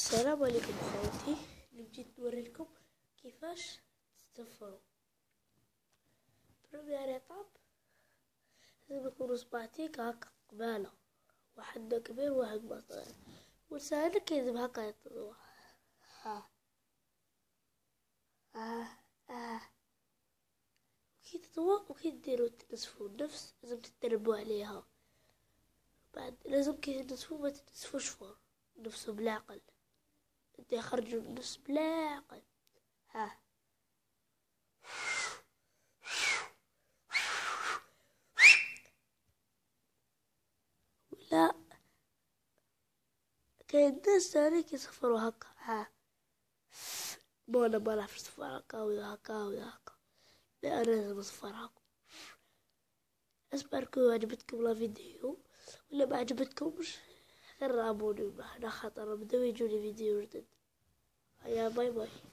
السلام عليكم اخواتي. جيت نوريلكم كيفاش تستفروا. بريمير ايطاب لازم يكونوا صباعتيك هكا قبالة، واحد كبير وواحد صغير، ولسانك لازم هكا يطلع. وكي تطوى وكي ديروا تنسفوا النفس لازم تتدربوا عليها. بعد لازم كي تنسفوا ما تنسفوش فوق نفسه بالعقل، انت يخرجوا النفس بالعقل. ولا كاين ناس تاني كيصفروا هكا. مو انا ما نعرفش نصفر هكا ولا هكا ولا هكا، لا انا لازم نصفر هكا. اسبركو عجبتكم لا فيديو، ولا ما عجبتكمش غير رابوني معنا خاطر بداو يجوني فيديو جديد. هيا باي باي.